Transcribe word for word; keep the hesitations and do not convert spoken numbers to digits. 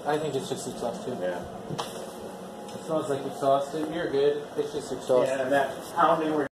I think it's just exhaust too. Yeah. It smells like exhaust. You're good. It's just exhaust. Yeah, and that pounding we're